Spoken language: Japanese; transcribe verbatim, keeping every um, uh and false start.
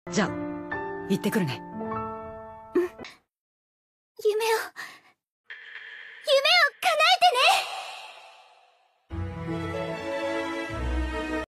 じゃあ行ってくるね。